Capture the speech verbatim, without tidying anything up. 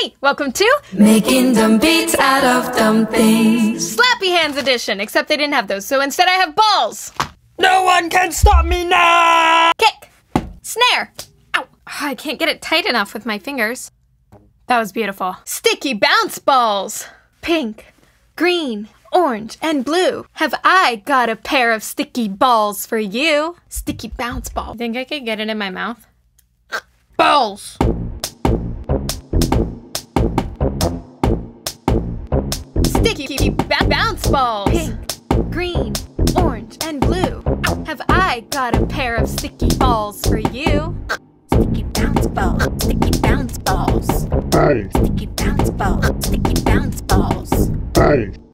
Hey, welcome to Making dumb beats out of dumb things. Slappy Hands edition, except they didn't have those, so instead I have balls. No one can stop me now! Kick. Snare. Ow. I can't get it tight enough with my fingers. That was beautiful. Sticky bounce balls. Pink, green, orange, and blue. Have I got a pair of sticky balls for you? Sticky bounce ball. Think I could get it in my mouth? Balls! Sticky ba bounce balls. Pink, green, orange, and blue. Have I got a pair of sticky balls for you? Sticky bounce balls. Sticky bounce balls. Hey. Sticky bounce balls. Sticky bounce balls. Hey.